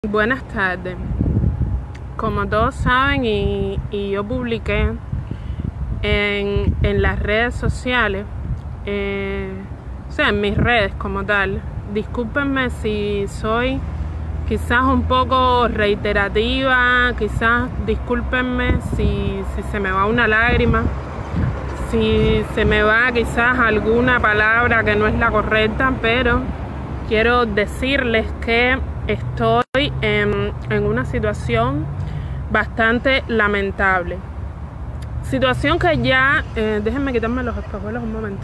Buenas tardes. Como todos saben y yo publiqué en las redes sociales, o sea, en mis redes como tal, discúlpenme si soy quizás un poco reiterativa, quizás discúlpenme si se me va una lágrima, si se me va quizás alguna palabra que no es la correcta, pero quiero decirles que estoy en una situación bastante lamentable. Situación que ya... déjenme quitarme los espejuelos un momentito.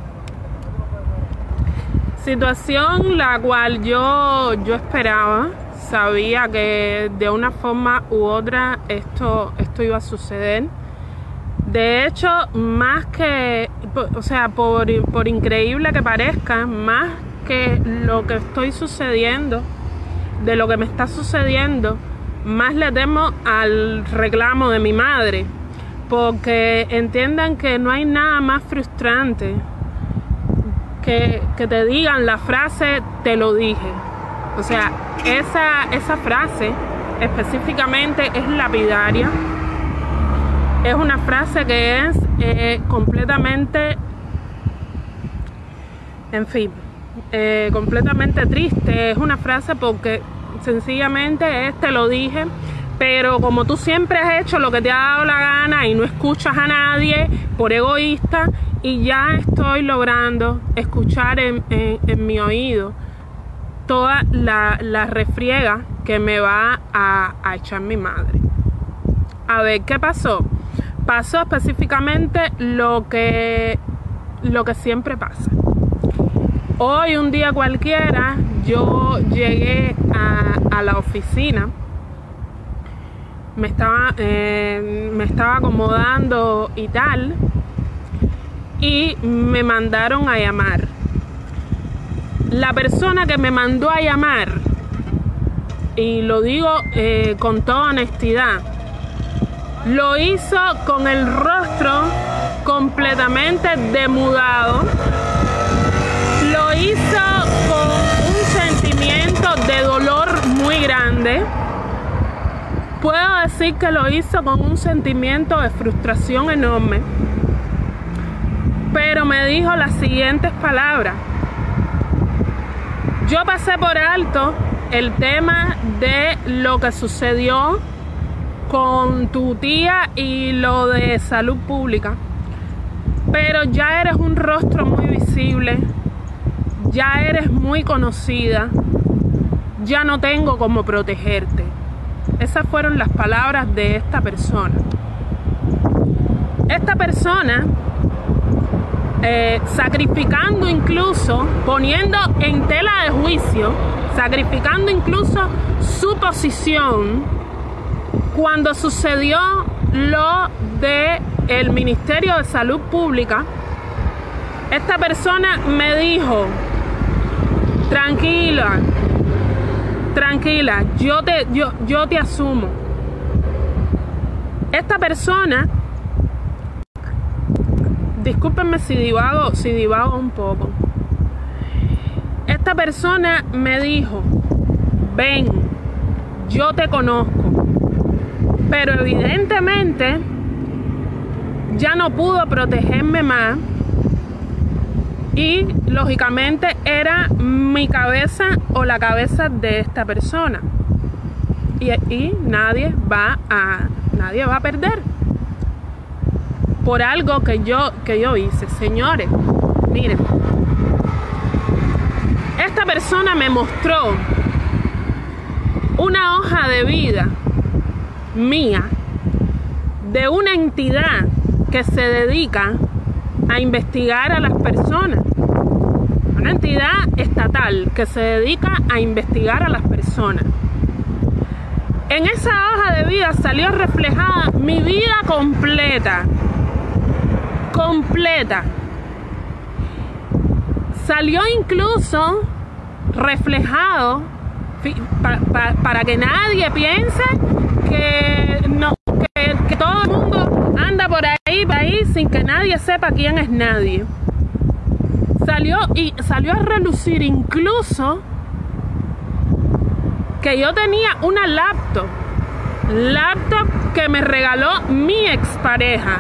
Situación la cual yo esperaba, sabía que de una forma u otra esto iba a suceder. De hecho, más que... o sea, por increíble que parezca, más que lo que estoy sucediendo, de lo que me está sucediendo, más le temo al reclamo de mi madre, porque entiendan que no hay nada más frustrante que te digan la frase "te lo dije". O sea, esa frase específicamente es lapidaria, es una frase que es completamente, en fin, completamente triste. Es una frase porque sencillamente "te lo dije", pero como tú siempre has hecho lo que te ha dado la gana y no escuchas a nadie por egoísta, y ya estoy logrando escuchar en mi oído toda la refriega que me va a echar mi madre. A ver, ¿qué pasó? Pasó específicamente lo que siempre pasa. Hoy, un día cualquiera, yo llegué a la oficina, me estaba acomodando y tal, y me mandaron a llamar. La persona que me mandó a llamar, y lo digo con toda honestidad, lo hizo con el rostro completamente demudado. Lo hizo con un sentimiento de dolor muy grande. Puedo decir que lo hizo con un sentimiento de frustración enorme. Pero me dijo las siguientes palabras. Yo pasé por alto el tema de lo que sucedió con tu tía y lo de salud pública, pero ya eres un rostro muy visible, ya eres muy conocida, ya no tengo cómo protegerte. Esas fueron las palabras de esta persona. Esta persona, sacrificando incluso, poniendo en tela de juicio, sacrificando incluso su posición, cuando sucedió lo de el Ministerio de Salud Pública, esta persona me dijo: tranquila, yo te asumo. Esta persona, discúlpenme si divago un poco, esta persona me dijo: ven, yo te conozco. Pero evidentemente ya no pudo protegerme más, y lógicamente era mi cabeza o la cabeza de esta persona, y nadie va a perder por algo que yo hice. Señores, miren, esta persona me mostró una hoja de vida mía de una entidad que se dedica a investigar a las personas, una entidad estatal que se dedica a investigar a las personas. En esa hoja de vida salió reflejada mi vida completa. Salió incluso reflejado, para que nadie piense que todo el mundo anda por ahí sin que nadie sepa quién es nadie. Salió a relucir incluso que yo tenía una laptop que me regaló mi expareja.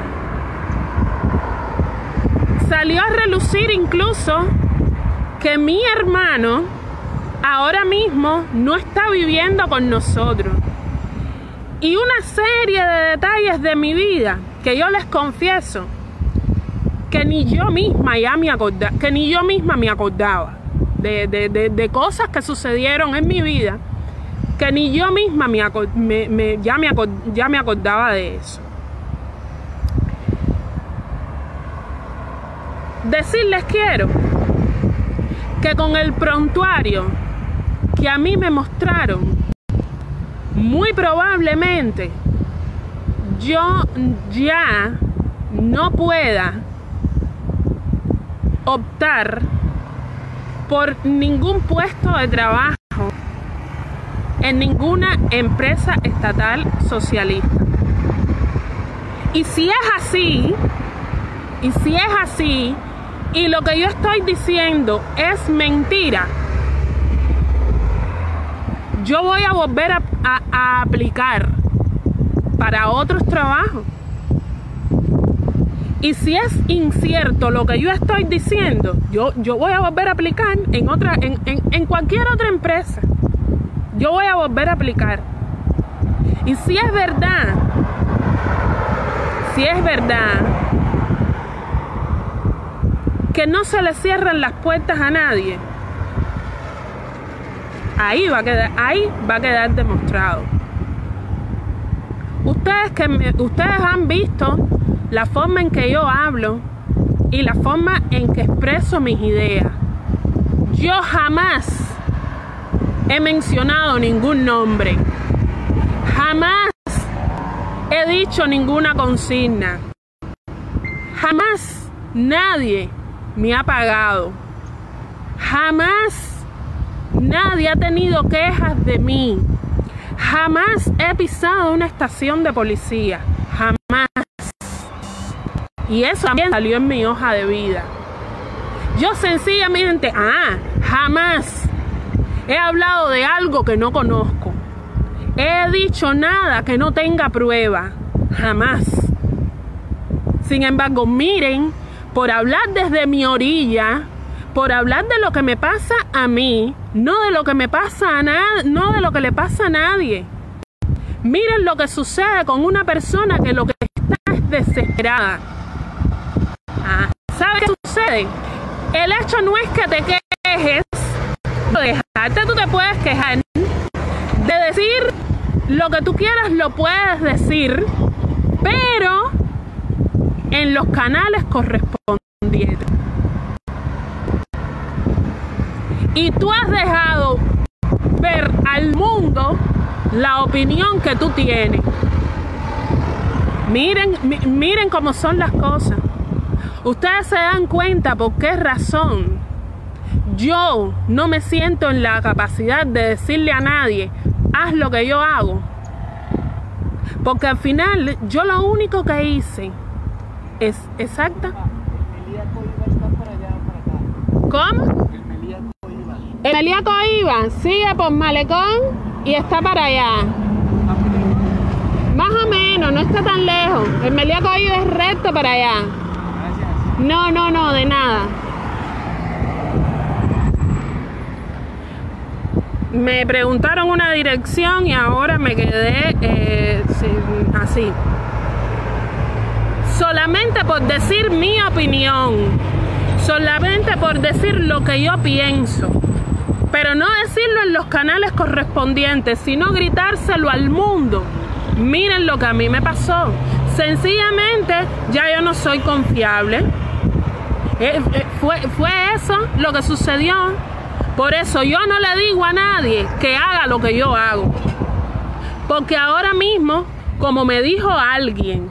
Salió a relucir incluso que mi hermano ahora mismo no está viviendo con nosotros. Y una serie de detalles de mi vida que yo les confieso que ni yo misma me acordaba de cosas que sucedieron en mi vida, que ni yo misma ya me acordaba de eso. Decirles quiero que con el prontuario que a mí me mostraron, muy probablemente yo ya no pueda optar por ningún puesto de trabajo en ninguna empresa estatal socialista. Y si es así, y lo que yo estoy diciendo es mentira, yo voy a volver a aplicar para otros trabajos. Y si es incierto lo que yo estoy diciendo, yo voy a volver a aplicar en cualquier otra empresa. Yo voy a volver a aplicar. Y si es verdad que no se le cierran las puertas a nadie, ahí va a quedar demostrado. Ustedes han visto la forma en que yo hablo y la forma en que expreso mis ideas. Yo jamás he mencionado ningún nombre. Jamás he dicho ninguna consigna. Jamás nadie me ha pagado. Jamás nadie ha tenido quejas de mí. Jamás he pisado una estación de policía. Jamás. Y eso también salió en mi hoja de vida. Yo sencillamente, jamás he hablado de algo que no conozco. He dicho nada que no tenga prueba. Jamás. Sin embargo, miren, por hablar desde mi orilla, por hablar de lo que me pasa a mí, no de lo que me pasa a no de lo que le pasa a nadie. Miren lo que sucede con una persona que lo que está es desesperada. ¿Sabes qué sucede? El hecho no es que te quejes, tú te puedes quejar, de decir lo que tú quieras lo puedes decir, pero en los canales correspondientes. Y tú has dejado ver al mundo la opinión que tú tienes. Miren cómo son las cosas. Ustedes se dan cuenta por qué razón yo no me siento en la capacidad de decirle a nadie, haz lo que yo hago. Porque al final yo lo único que hice es exacta. ¿Cómo? El Melíaco Iba sigue por Malecón y está para allá. Más o menos, no está tan lejos. El Melíaco Iba es recto para allá. No, de nada. Me preguntaron una dirección y ahora me quedé así. Solamente por decir mi opinión, solamente por decir lo que yo pienso, pero no decirlo en los canales correspondientes, sino gritárselo al mundo. Miren lo que a mí me pasó. Sencillamente ya yo no soy confiable. Fue eso lo que sucedió. Por eso yo no le digo a nadie que haga lo que yo hago. Porque ahora mismo, como me dijo alguien,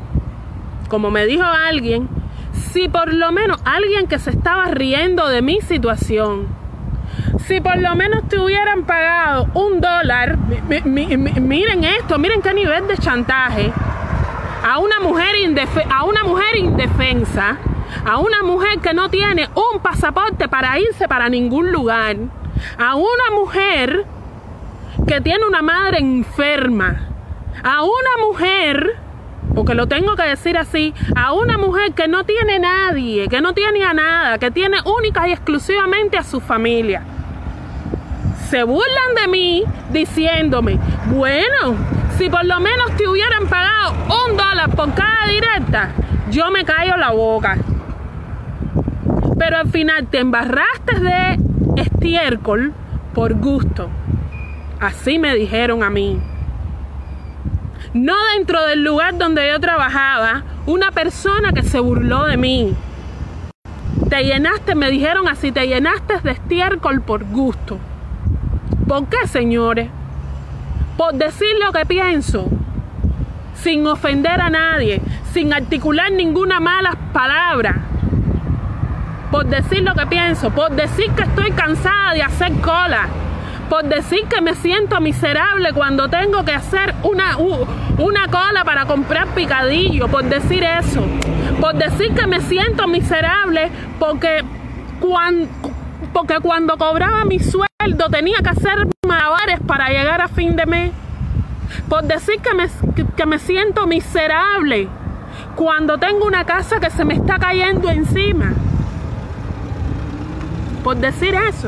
si por lo menos alguien que se estaba riendo de mi situación, si por lo menos te hubieran pagado $1, miren esto, miren qué nivel de chantaje, a una mujer indefensa, a una mujer que no tiene un pasaporte para irse para ningún lugar, a una mujer que tiene una madre enferma, a una mujer, porque lo tengo que decir así, a una mujer que no tiene nadie, que no tiene a nada, que tiene única y exclusivamente a su familia. Se burlan de mí diciéndome, bueno, si por lo menos te hubieran pagado $1 por cada directa, yo me callo la boca. Pero al final te embarraste de estiércol por gusto. Así me dijeron a mí. No dentro del lugar donde yo trabajaba, una persona que se burló de mí. Te llenaste, me dijeron así, te llenaste de estiércol por gusto. ¿Por qué, señores? Por decir lo que pienso, sin ofender a nadie, sin articular ninguna mala palabra. Por decir lo que pienso, por decir que estoy cansada de hacer cola, por decir que me siento miserable cuando tengo que hacer una cola para comprar picadillo, por decir eso, por decir que me siento miserable porque cuando cobraba mi sueldo tenía que hacer malabares para llegar a fin de mes, por decir que me siento miserable cuando tengo una casa que se me está cayendo encima, por decir eso.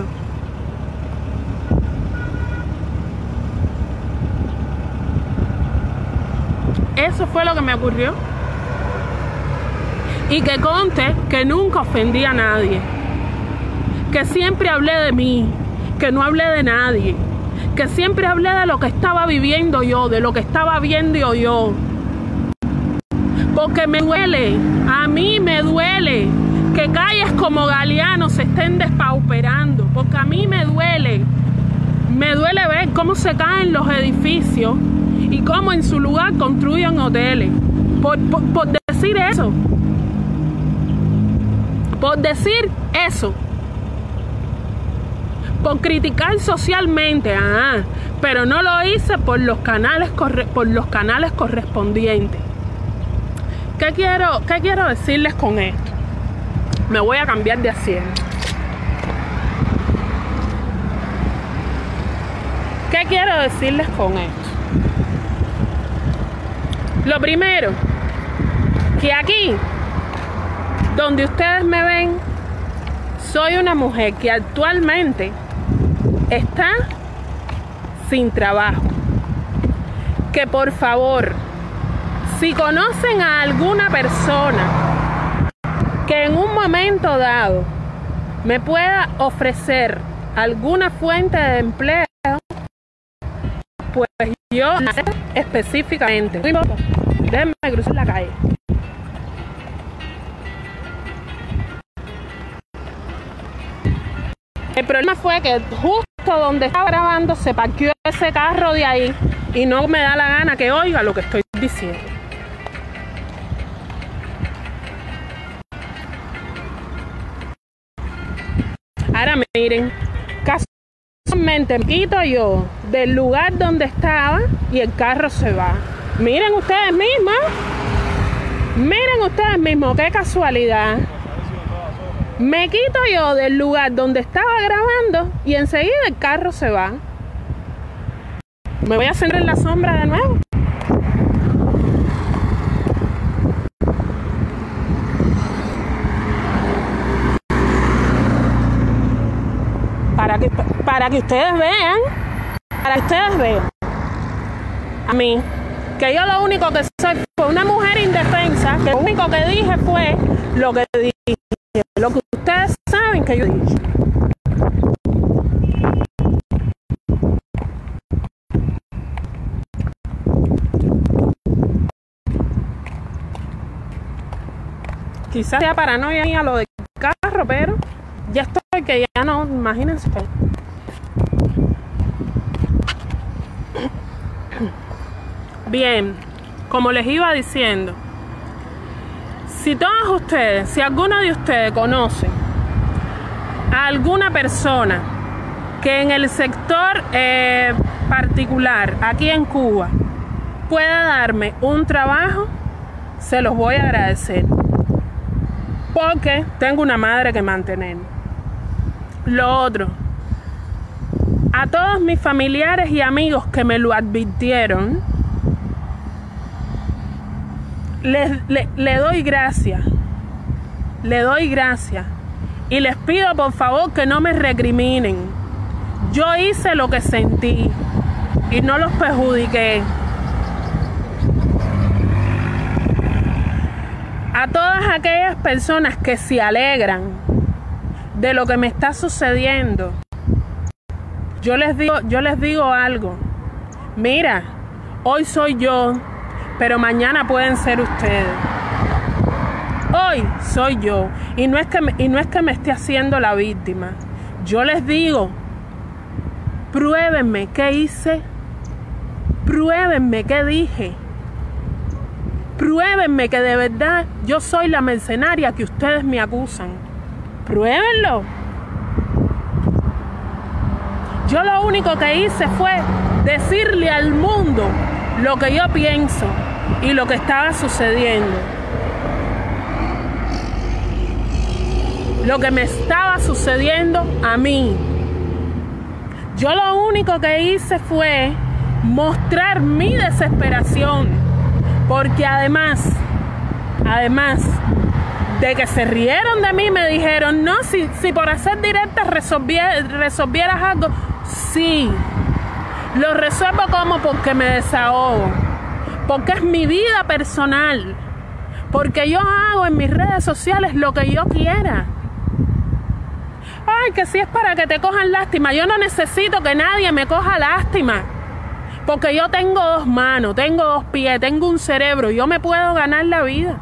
Eso fue lo que me ocurrió. Y que conste que nunca ofendí a nadie, que siempre hablé de mí, que no hablé de nadie, que siempre hablé de lo que estaba viviendo yo, de lo que estaba viendo yo. Porque me duele, a mí me duele que calles como Galeano se estén despauperando, porque a mí me duele ver cómo se caen los edificios y cómo en su lugar construyen hoteles. Por decir eso. Por decir eso. Por criticar socialmente. Pero no lo hice por los canales correspondientes. ¿Qué quiero decirles con esto? Me voy a cambiar de asiento. ¿Qué quiero decirles con esto? Lo primero, que aquí, donde ustedes me ven, soy una mujer que actualmente está sin trabajo. Que por favor, si conocen a alguna persona que en un momento dado me pueda ofrecer alguna fuente de empleo, pues yo específicamente, déjenme cruzar la calle. El problema fue que justo donde estaba grabando se parqueó ese carro de ahí y no me da la gana que oiga lo que estoy diciendo. Ahora miren, casualmente me quito yo del lugar donde estaba y el carro se va. Miren ustedes mismos, qué casualidad. Me quito yo del lugar donde estaba grabando y enseguida el carro se va. Me voy a sentar en la sombra de nuevo. Para que ustedes vean, a mí, que yo lo único que soy fue una mujer indefensa, que lo único que dije fue lo que dije, lo que ustedes saben que yo dije. Quizás sea paranoia mía lo del carro, pero ya estoy que ya no, imagínense. Bien, como les iba diciendo, si alguno de ustedes conoce a alguna persona que en el sector particular, aquí en Cuba, pueda darme un trabajo, se los voy a agradecer. Porque tengo una madre que mantener. Lo otro, A todos mis familiares y amigos que me lo advirtieron, le doy gracias. Le doy gracias. Y les pido por favor que no me recriminen. Yo hice lo que sentí y no los perjudiqué. A todas aquellas personas que se alegran de lo que me está sucediendo, yo les digo algo. Mira, hoy soy yo, pero mañana pueden ser ustedes. Hoy soy yo y no es que me esté haciendo la víctima. Yo les digo, pruébenme qué hice, pruébenme qué dije, pruébenme que de verdad yo soy la mercenaria que ustedes me acusan. Pruébenlo. Yo lo único que hice fue decirle al mundo lo que yo pienso y lo que estaba sucediendo. Lo que me estaba sucediendo a mí. Yo lo único que hice fue mostrar mi desesperación, porque además de que se rieron de mí, me dijeron, no, si por hacer directas resolvieras algo. Sí, lo resuelvo como porque me desahogo, porque es mi vida personal, porque yo hago en mis redes sociales lo que yo quiera. Ay, que si es para que te cojan lástima. Yo no necesito que nadie me coja lástima, porque yo tengo 2 manos, tengo 2 pies, tengo un cerebro. Yo me puedo ganar la vida.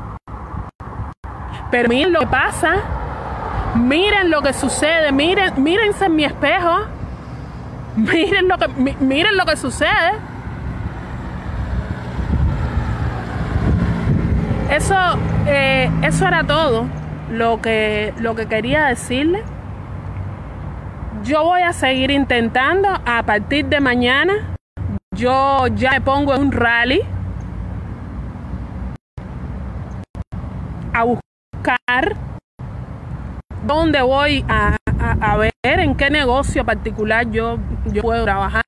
Pero miren lo que pasa, miren lo que sucede, mírense en mi espejo, miren lo que sucede. Eso era todo lo que quería decirle. Yo voy a seguir intentando. A partir de mañana yo ya me pongo en un rally a buscar dónde voy a ver en qué negocio particular yo puedo trabajar.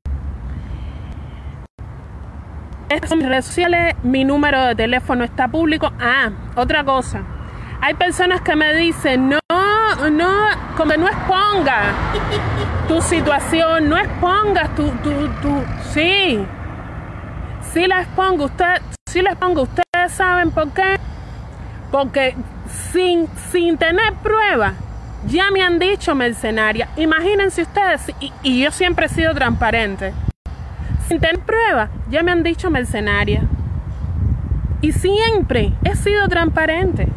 Estas son mis redes sociales, mi número de teléfono está público. Otra cosa, hay personas que me dicen, como no expongas tu situación, no expongas sí la expongo. Ustedes saben por qué. Porque sin tener pruebas, ya me han dicho mercenaria. Imagínense ustedes, y yo siempre he sido transparente. Sin tener pruebas, ya me han dicho mercenaria. Y siempre he sido transparente.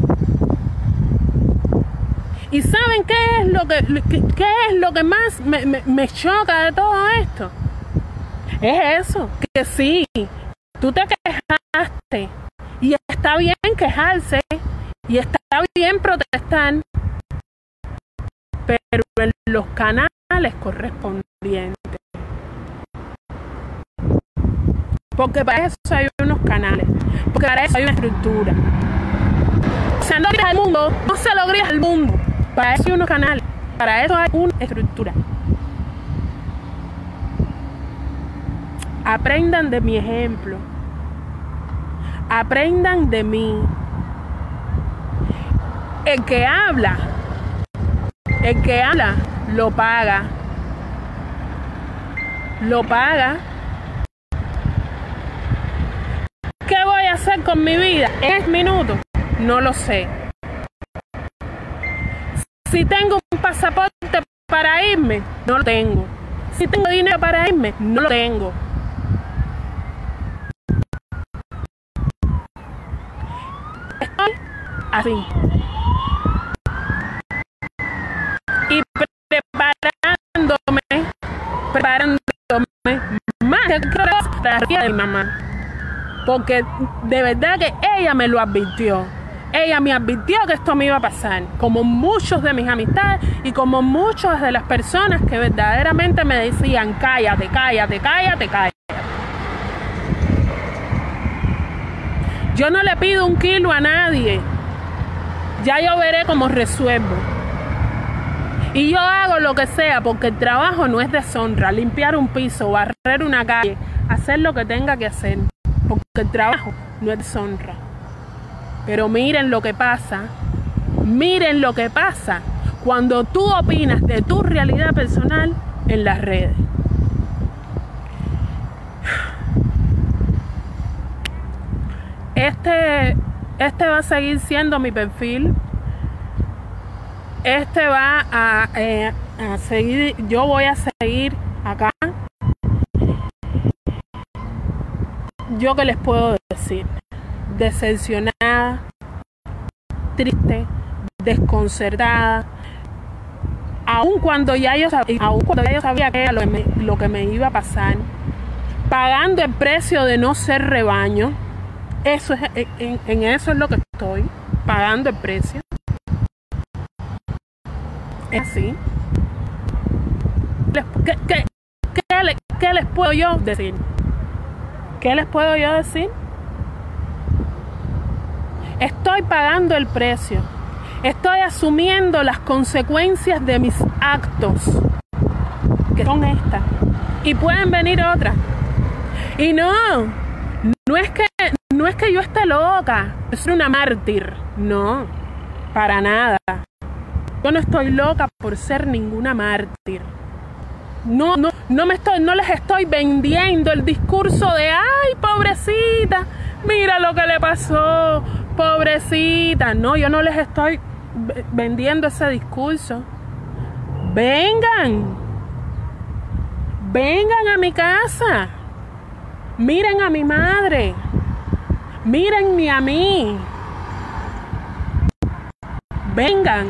¿Y saben qué es lo que más me choca de todo esto? Es eso, que sí, tú te quejaste. Y está bien quejarse, y está bien protestar, pero en los canales correspondientes. Porque para eso hay unos canales, porque para eso hay una estructura. O sea, no grites al mundo, no se lo grites al mundo. Para eso hay unos canales, para eso hay una estructura. Aprendan de mi ejemplo. Aprendan de mí. El que habla lo paga. Lo paga. ¿Qué voy a hacer con mi vida en 10 minutos? No lo sé. Si tengo un pasaporte para irme, no lo tengo. Si tengo dinero para irme, no lo tengo. Estoy así. Y preparándome más que la de mi mamá. Porque de verdad que ella me lo advirtió. Ella me advirtió que esto me iba a pasar. Como muchos de mis amistades y como muchas de las personas que verdaderamente me decían, cállate, cállate, cállate, cállate. Yo no le pido 1 kilo a nadie. Ya yo veré cómo resuelvo. Y yo hago lo que sea porque el trabajo no es deshonra. Limpiar un piso, barrer una calle, hacer lo que tenga que hacer. Porque el trabajo no es deshonra. Pero miren lo que pasa. Miren lo que pasa cuando tú opinas de tu realidad personal en las redes. Este va a seguir siendo mi perfil. Este va a seguir. Yo voy a seguir acá. Yo qué les puedo decir. Decepcionada, triste, desconcertada. Aun cuando ya yo sabía que era lo que me iba a pasar, pagando el precio de no ser rebaño. Eso es, en eso es lo que estoy, pagando el precio. Es así. ¿Qué les puedo yo decir? ¿Qué les puedo yo decir? Estoy pagando el precio. Estoy asumiendo las consecuencias de mis actos, que son estas. Y pueden venir otras. Y no es que yo esté loca, yo soy una mártir. No, para nada. Yo no estoy loca por ser ninguna mártir. No les estoy vendiendo el discurso de ay, pobrecita, mira lo que le pasó, pobrecita. No, yo no les estoy vendiendo ese discurso. Vengan a mi casa. Miren a mi madre. Mírenme a mí. Vengan.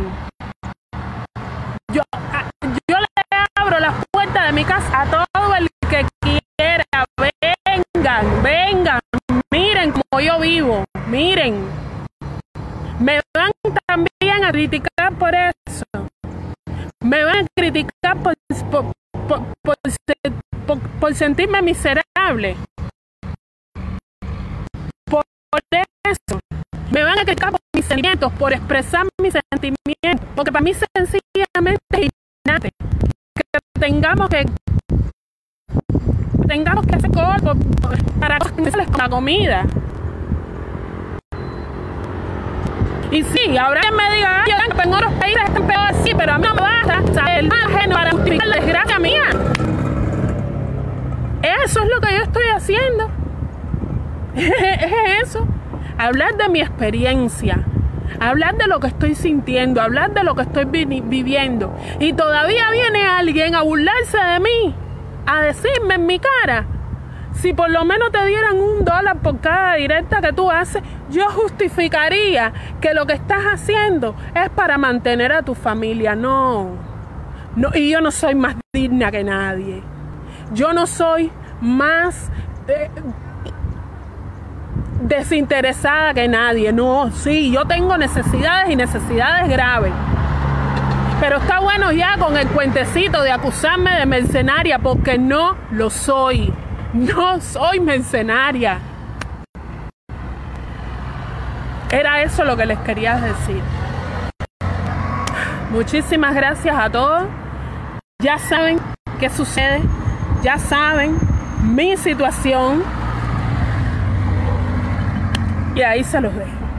Yo le abro las puertas de mi casa a todo el que quiera. Vengan. Miren cómo yo vivo. Miren. Me van también a criticar por eso. Me van a criticar por sentirme miserable. Por eso. Me van a criticar por mis sentimientos, por expresar mis sentimientos. Porque para mí sencillamente es indignante que tengamos que hacer corpo para cosas con la comida. Y sí, habrá quien me diga, yo que en otros países están peor así, pero a mí no me basta saber el margen para justificar la desgracia mía. Eso es lo que yo estoy haciendo. Es eso. Hablar de mi experiencia, hablar de lo que estoy sintiendo, hablar de lo que estoy viviendo. Y todavía viene alguien a burlarse de mí, a decirme en mi cara, si por lo menos te dieran $1 por cada directa que tú haces, yo justificaría que lo que estás haciendo es para mantener a tu familia. No, y yo no soy más digna que nadie. Yo no soy más desinteresada que nadie. No, sí, yo tengo necesidades y necesidades graves. Pero está bueno ya con el cuentecito de acusarme de mercenaria, porque no lo soy. No soy mercenaria. Era eso lo que les quería decir. Muchísimas gracias a todos. Ya saben qué sucede. Ya saben mi situación. Y ahí se los dejo.